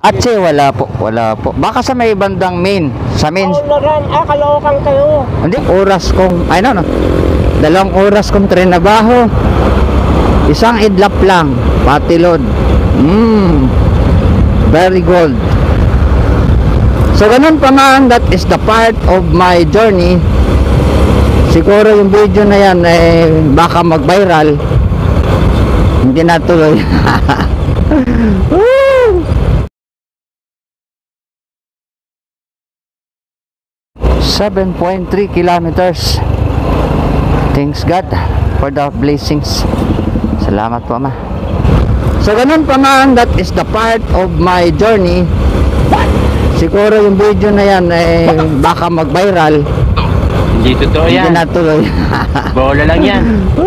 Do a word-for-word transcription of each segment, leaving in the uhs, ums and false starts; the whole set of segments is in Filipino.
Atse, wala po, wala po. Baka sa may bandang main. Sa main. Kaularan, ah, Caloocan kayo. Hindi, oras kong, ay no, no. Dalawang oras kong trinabaho. Isang idlap lang. Patilod. Mmm. Very good. So, ganun pa man, that is the part of my journey. Siguro yung video na yan, eh, baka mag-viral. Hindi natuloy. Woo! seven point three kilometers. Thanks God for the blessings. Salamat po, Ma. So ganun pa man, that is the part of my journey. Siguro yung video na yan, eh, baka mag-viral. Hindi totoo yan. Hindi natuloy. Bola lang yan.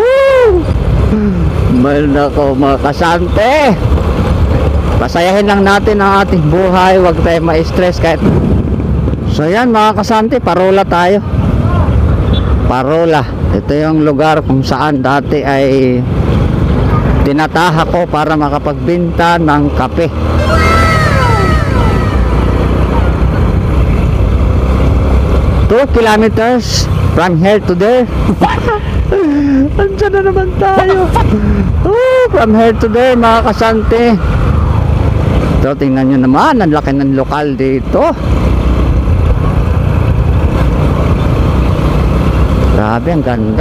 Mahal na ko, mga kasante. Pasayahin lang natin ang ating buhay. Huwag tayo ma-stress kahit. So yan mga kasante, parola tayo. Parola. Ito yung lugar kung saan dati ay tinataha ko para makapagbenta ng kape. Two kilometers from here to there. Andiyan na naman tayo. Oh, from here to there mga kasante. Ito, tingnan nyo naman, ang laki ng lokal dito. Grabe, ang ganda.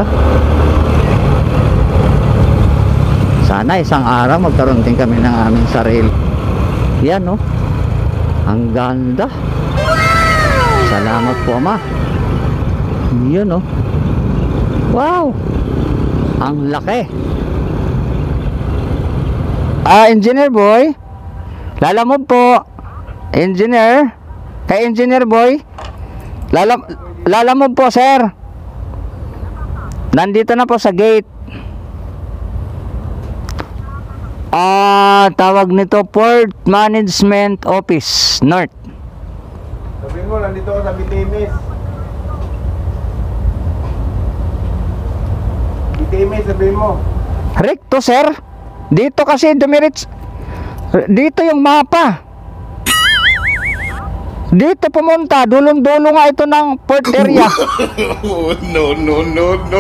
Sana isang araw magkaroon din kami ng aming sarili. Yan, oh. Ang ganda. Salamat po, Ma. Yan, oh. Wow. Ang laki. Ah, engineer boy. Lalamog po. Engineer. Kay engineer boy. Lalam lalamog po, sir. Nandito na po sa gate. Ah, tawag nito Port Management Office North. Sabihin mo, nandito ako sa Bitimis. Bitimis, sabihin mo. Recto, sir. Dito kasi dumiretso. Dito yung mapa. Dito pumunta, dulong-dulo nga ito ng port area. No, no, no, no.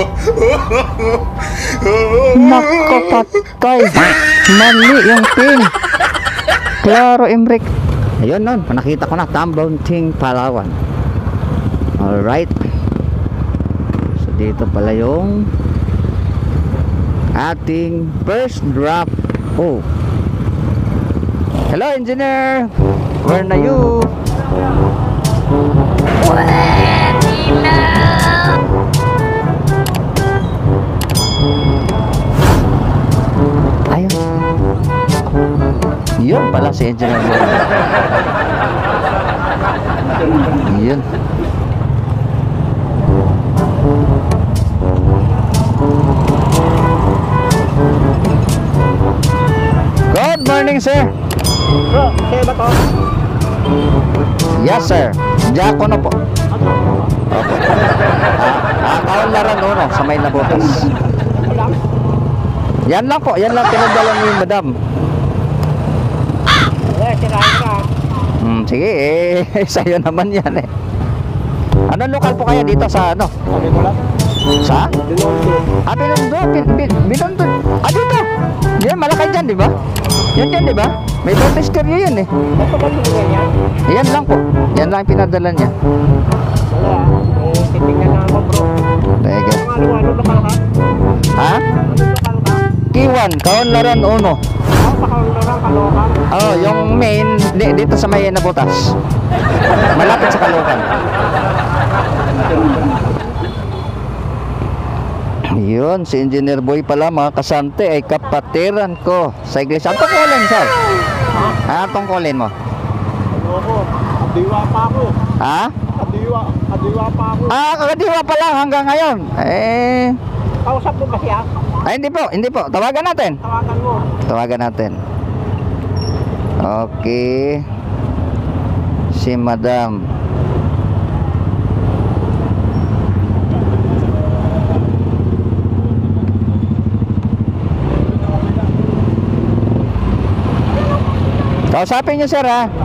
Nakapatay. Mali yung pin. Claro, Imrik. Ayun nun, nakita ko na, Tambaunting, Palawan. Alright. So dito pala yung ating first drop. Oh. Hello, engineer. Where are you? Ayun. Yun pala si engineer. Yun. Good morning, sir. Bro, kaya ba to? Yes, sir. Diakono po. Opo. Ah, taon laran uno sa may Nabotas. Yan lang po, yan lang pinadala ni Madam. Eh, sirahin ka. Hmm, sige eh, sa'yo naman yan eh. Anong lokal po kaya dito sa ano? Sabi mo lang. Sa? Binondo. Ah, Binondo, bin, bin, Binondo. Ah, dito. Yan, malaki dyan, di ba? Yan dyan, di ba? May baptisteryo yan eh. Ba't ba ganyan yan? Yan lang po. Yan lang pinadala niya. Wala. Eh, titingnan na ako, bro. Teka. Ano, ano, ano, lokal ka? Ha? Ano, lokal ka? Kiwan, Kaunlaran uno. Ako, pakaularan, Caloocan. Oh, yung main di, dito sa may Nabotas. Malapit sa Caloocan. Yun, si Engineer Boy pala mga kasante ay kapatiran ko sa iglesia. Ang tungkulin, sir? Ha? Ang tungkulin mo? Ano ako? Kadiwa pa ako. Ha? Kadiwa. Kadiwa pa ako. Ah, kakadiwa pa lang hanggang ngayon. Eh, Kausap mo ba siya? ay hindi po, hindi po. Tawagan natin. Tawagan mo. Tawagan natin. Okay. Si Madam. Kausapin niyo, sir, ha?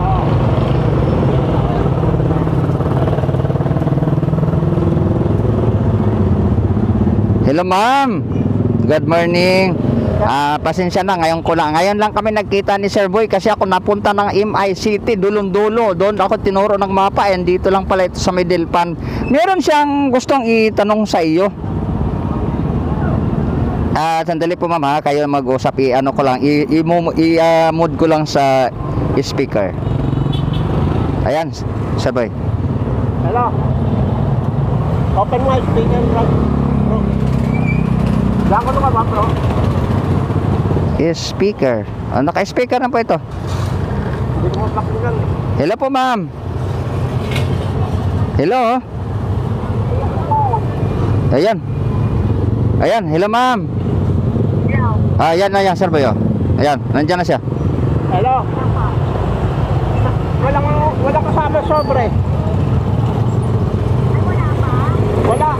Hello, ma'am. Good morning. Ah, pasensya na, ngayon ko lang. Ngayon lang kami nagkita ni Sir Boy kasi ako napunta ng M I City, dulong-dulo. Doon ako tinuro ng mapa, and dito lang pala ito sa Midilpan. Meron siyang gustong itanong sa iyo. Ah, sandali po, ma'am, ha? Kayo mag-usap, i-ano ko lang, i-mood ko lang sa speaker. Ayan, Sir Boy. Hello. Open wide, speaker, bro. Diyan ko ka ba, bro? Speaker. Ah, naka-speaker na po ito. Hindi ko mapakinggan. Hello po, ma'am. Hello. Ayan. Ayan, hello, ma'am. Ah, ayan na yan, Sir Boy. Oh. Ayan, nandiyan na siya. Hello. Walang, walang kasama sobre. Wala.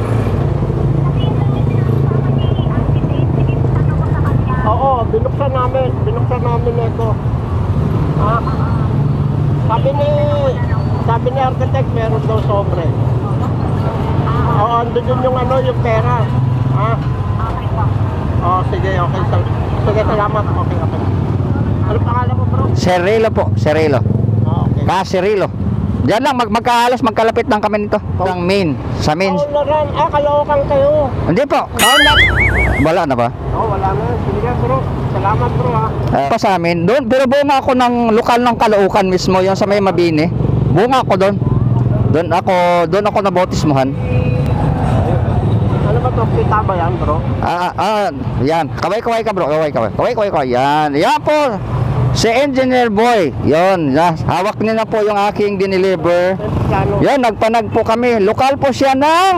Oo, binuksan namin. Binuksan namin ito. Ah, sabi ni, sabi ni architect, meron daw sobre. Oo, andun yun yung ano, yung pera. Ah. Oo, sige, okay. Sige, salamat. Okay, okay. Ano pangalan mo, bro? Cerilo po, Cerilo. Ah, okay. Ka Cerilo. Diyan lang, mag magkahalos, magkalapit lang kami nito. Ang main, sa main. Oo, naran. Ah, kalookan kayo. Hindi po, kaon lang. Wala na ba? Oo, wala na. Sige, bro. Salamat, bro, ha. Uh, pa sa amin, doon, pero bunga ako ng lokal ng Caloocan mismo, yung sa may Mabini. Bunga ako doon. Doon ako, doon ako nabautismuhan. Ano ba to? Kita ba yan, bro? Ah, ah, yan. Kaway-kaway ka, bro. Kaway-kaway. Kaway-kaway ka. Yan. Yan po. Si Engineer Boy. Yon. Hawak niya na po yung aking dineliver. Ano? Yan, nagpanag po kami. Lokal po siya ng...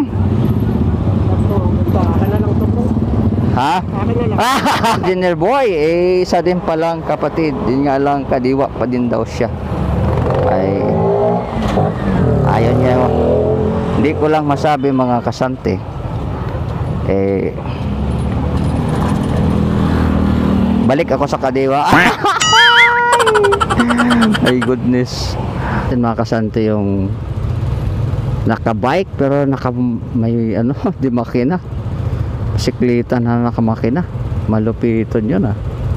Akin na lang to, bro. Ha? Akin na lang. Ah, Engineer Boy. Eh, isa din palang kapatid. Yun nga lang, kadiwa pa din daw siya. Ay... Ayaw niya. Hindi ko lang masabi, mga kasante. Eh... Balik ako sa kadiwa. My goodness. Mga kasante yung naka-bike pero naka may ano, di makina. Bisikleta na nakamakina. Malupiton yun, ah.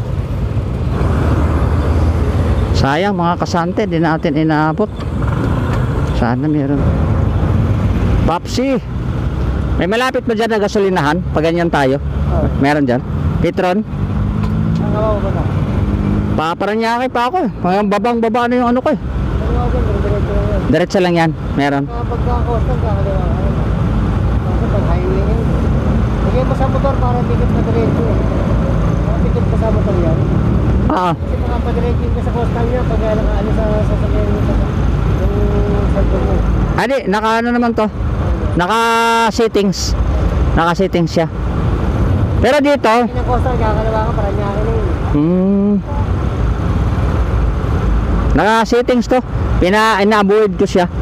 Sayang, mga kasante, di natin inaabot. Sana meron. Popsi, may malapit ba dyan na gasolinahan? Pag ganyan tayo, meron dyan? Petron? Ang ba na? Paparanyake pa ako, eh. Babang baba na yung ano ko, eh. Ano ba, diretso na yan. Diretso lang yan, meron. Pagka-coastal, kakaliwa ka. Kasi pag-highway yan. Lagyan mo sa motor para tikit na diretso, eh. Tikit ka sa motor yan. Oo. Kasi makapadiretso ka sa coastal niya pag nakaalis sa sasakyan mo sa yung cellphone mo. Adi, naka ano naman to? Naka settings. Naka settings siya. Pero dito, Yung coastal, kakaliwa ka, Paranaque na yun. hmm, naka settings to. Pina ina-avoid ko siya.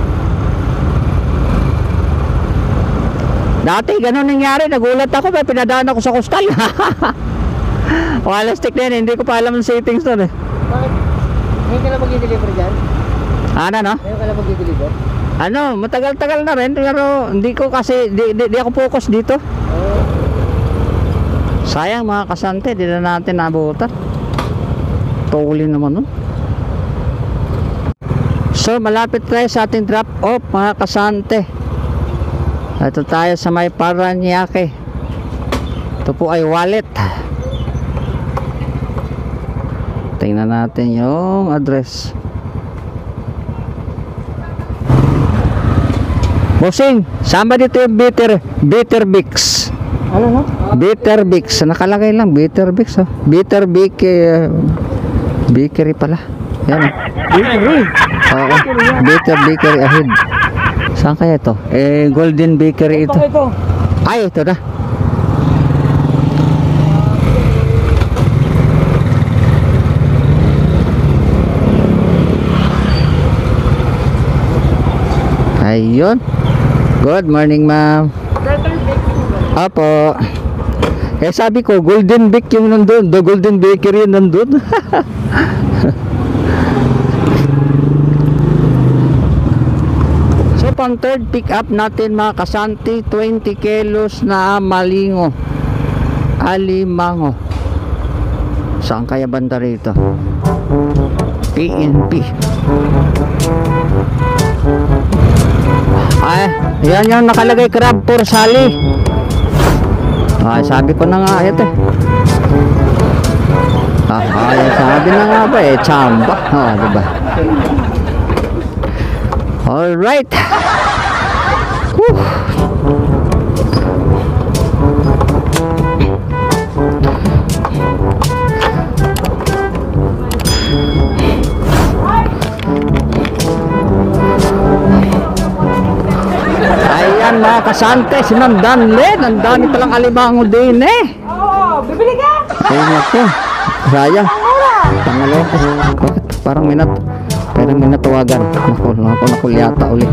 Dati ganun nangyari, nagulat ako, may pinadaan ako sa coastal. Wala stick na yun, hindi ko pa alam ang settings to, eh. Bakit? Ngayon ka lang mag-i-deliver dyan? Ano, no? Ngayon ka lang mag-i-deliver? Ano, matagal-tagal na rin, pero hindi ko kasi, di, di, di ako focus dito. Oo. Sayang, mga kasante, di na natin nabutan. Tuli naman, no? So, malapit tayo sa ating drop off, mga kasante. Ito tayo sa may Paranaque. Ito po ay wallet. Tingnan natin yung address. Bossing, saan ba dito yung bitter, bitter Bix? Ano, no? Bitter Bix, nakalagay lang Bitter Bix, oh. Bitter Bix, uh, bakery pala. Yan. Bakery? Oo, Bitter Bakery ahead. Saan kaya ito? Eh, Golden Bakery ito. Ito. Ay, ito na. Ayun. Good morning, ma'am. Apo. Eh, sabi ko, Golden Bake yung nandun. The Golden Bakery yung nandun. pang third pick up natin mga kasanti, twenty kilos na malingo. Alimango. Saan kaya banda rito? P N P. Ay, yan yung nakalagay, crab for sali. Ay, sabi ko na nga ito. Ah, ay, sabi na nga ba eh, chamba. Oh, diba? Alright. Whew. Ayan mga kasante, si Ma'am Danlen. Ang dami palang alimango din eh. Oo, bibili ka? Ayun ako. Sayang. Pangalo. Bakit? Parang minat. Parang minatawagan. Naku, naku, nakulyata uli.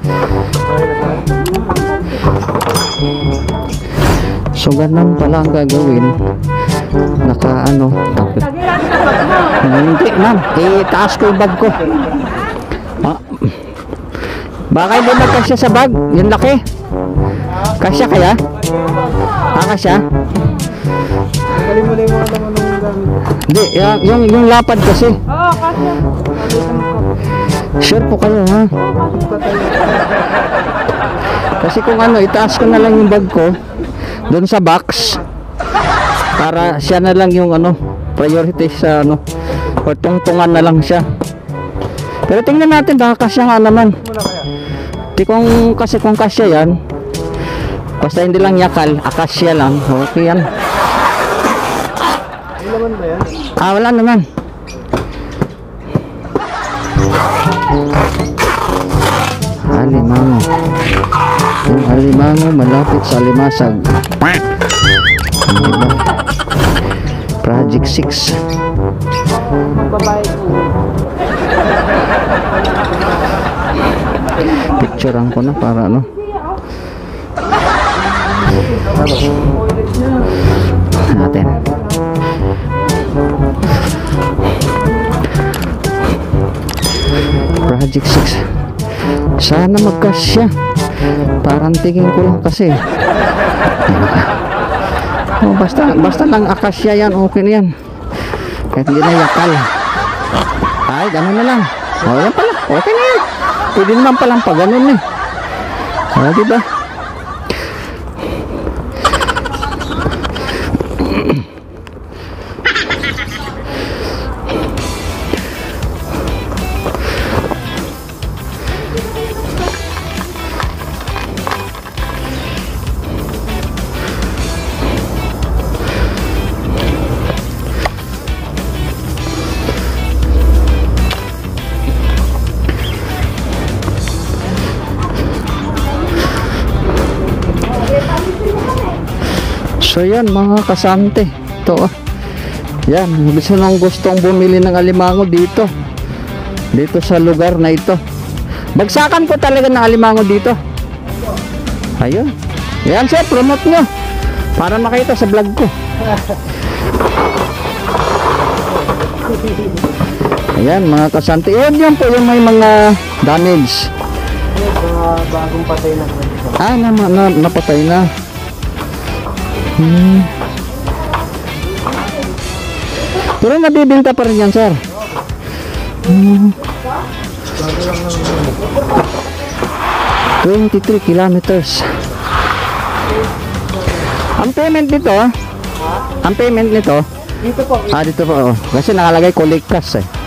So ganun pala ang gagawin. Naka ano. Tapos. Hindi ma'am. Itaas ko yung bag ko. Ah. Baka hindi magkasya sa bag. Yung laki. Kasya kaya? Ah, kasya? Hindi, yung, yung, yung lapad kasi. Oo, kasi. Sure po kayo ha? Kasi kung ano, itaas ko na lang yung bag ko doon sa box para siya na lang yung ano, priority sa ano, o tungtungan na lang siya. Pero tingnan natin baka kasya nga naman. Di kung kasi kung kasya yan, basta hindi lang yakal, akasya lang, okay yan. Ah, wala naman. Alimango. Yung alimango malapit sa limasag. Project six. Picturean ko na para ano. Natin. Project six. Sana magkasya. Parang tingin ko lang kasi. Oh, basta basta lang akasya yan, okay na yan. Kahit hindi na yakal. Ay, ganun na lang. Oh, yan pala. Okay na yan. Pwede naman palang pa ganun eh. Oh, diba? So yan mga kasante, ito oh. Yan, gusto nang gustong bumili ng alimango dito. Dito sa lugar na ito. Bagsakan ko talaga ng alimango dito. Ayun. Yan sir, promote nyo. Para makita sa vlog ko. Ayan mga kasante. Yun yun po yung may mga damage. Mga bagong patay na. Ah, na, na, napatay na. Hmm. Pero nabibinta pa rin yan, sir. Hmm. twenty-three kilometers. Ang payment nito, ang payment nito, Dito po. ah, dito po, oh. Kasi nakalagay collect cash eh.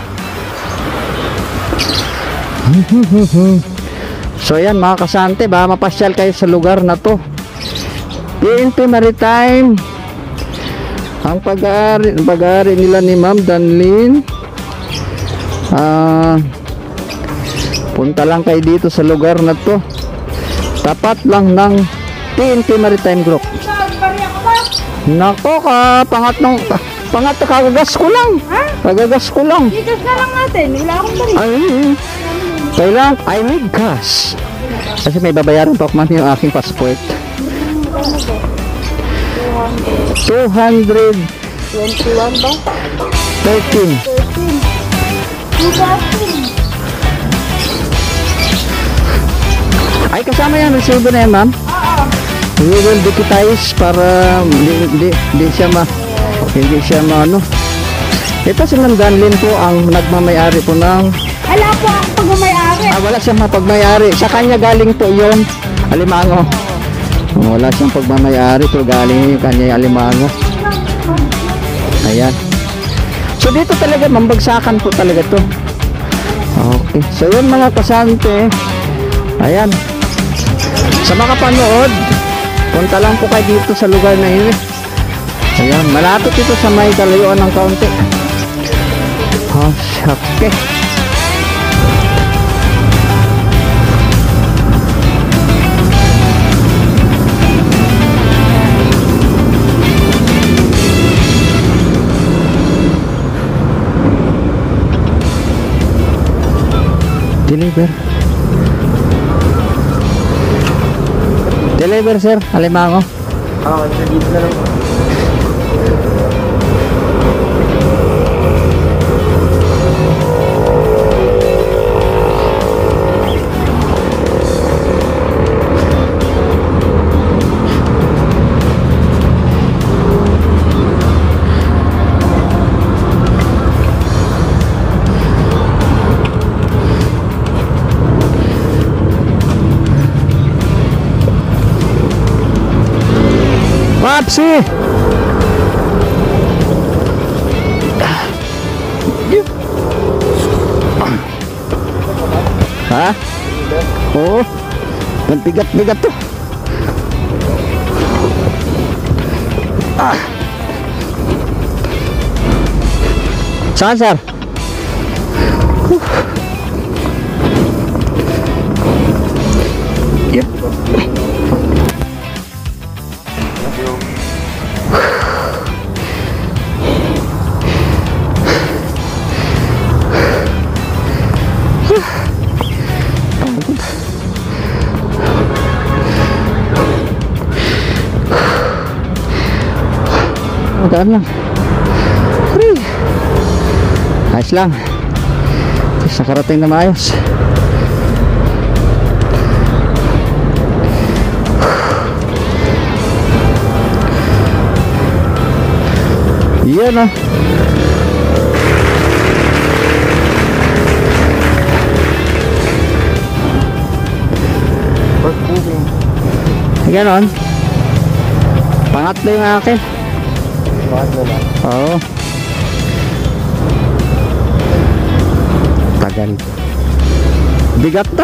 So yan mga kasante, ba mapasyal kayo sa lugar na to. P N P Maritime. Ang pag-aari pag-aari nila ni Ma'am Danlen. Ah, punta lang kayo dito sa lugar na to. Tapat lang ng P N P Maritime Group. Nako ka, pangatlong pangatlo kagagas ko lang. Kagagas ko lang. Ikas na lang natin. Wala akong balik. Ay, kailangan I need cash. Kasi may babayaran pa man yung aking passport. two hundred twenty-one ba? thirteen. thirteen. two thousand. Kasama yung resibo na yan, ma'am? We will digitize para di, di, di siya ma hindi siya ma ano. Ito si Ma'am Danlin po ang nagmamayari po ng Wala po ako pag-umayari. ah, wala siyang mapagmayari. Sa kanya galing po yung alimango. Wala siyang pagmamayari pero galing yung kanya yung alimango. Ayan. So dito talaga mambagsakan po talaga to. Okay. So yun mga kasante. Ayan. Sa mga panood, punta lang po kayo dito sa lugar na yun. Ayan, malapit ito sa may kalayuan ng kaunti. Oh, okay. Deliver. Deliver, sir. Alimango. Oo, dito na lang. Papsi! Ha? Oo. Ang bigat-bigat to. Ah. Saan, sir? Huh. Yep. Daan lang. Hooray. Ayos lang. Tapos nakarating na maayos. Yan ah. First moving. Ganon. Pangatlo yung akin. Bakit na lang? Oo. Tagal. Bigat to.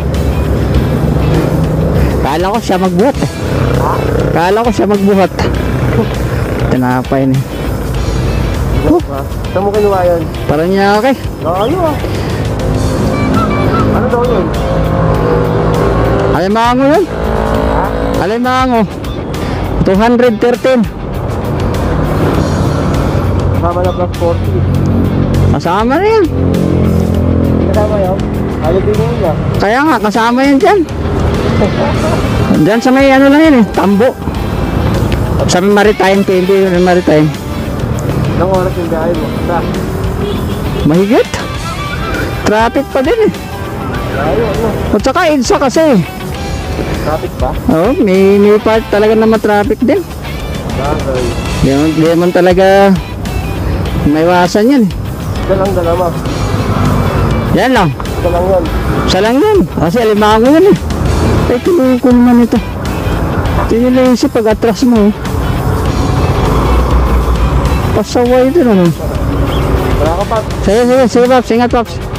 Kala ko siya magbuhat eh. Kala ko siya magbuhat. Tinapay niya. Huh? Saan mo kinuha yun? Parang niya okay. Oo, ano ah? Ano daw yun? Alimango yun. Ha? Alimango. two hundred thirteen. Kasama na plus forty. Kasama na yan. Kasama yun? Holiday mo yun ah. Kaya nga, kasama yan dyan. Dyan sa may ano lang yun eh, Tambo. Sa may Maritime, P M B yung Maritime. Ilang oras yung biyahe mo? Sa? Mahigit. Traffic pa din eh. Layo, ano? At saka EDSA kasi. Traffic ba? Oo, may, may part talaga na ma-traffic din. Bagay. Di naman, di naman talaga maiwasan yan eh. Ito lang dalawa. Yan lang. Ito lang yun. Isa lang yan. Kasi alimango yan eh. Ay, tinukul man ito. Tinilensi pag atras mo. Pasaway din ano. Wala ka pa. Sige, sige, sige Paps. Ingat Paps.